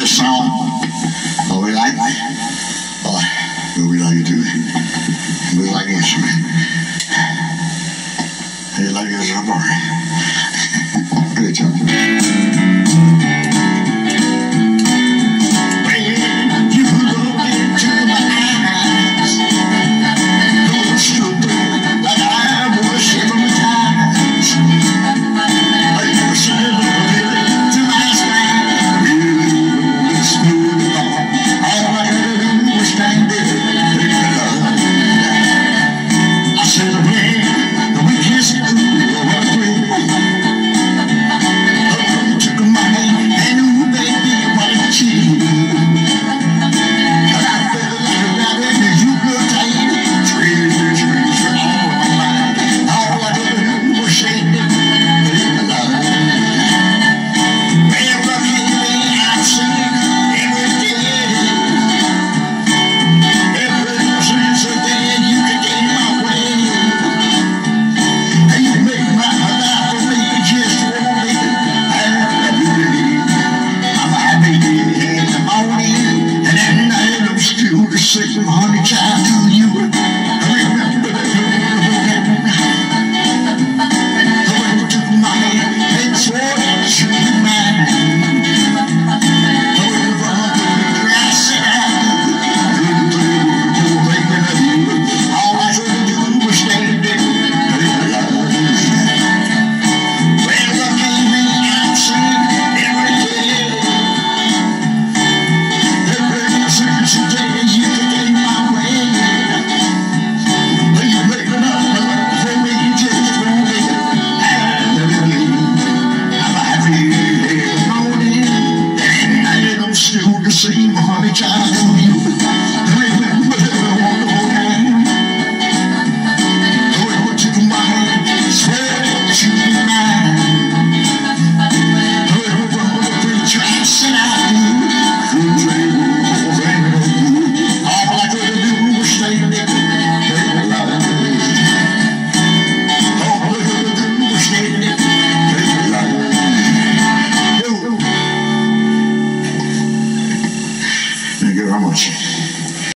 song. Oh, we like it? Oh, well, we like it too. We like instrument. They like it so far. Good job. Sing honey child to you. I remember that I went to my and swore that you were mine. I went around the grass and I couldn't thinking of you. All I had to do was stay there. Well, I came in and sing every day. Every single day. Sing honey child.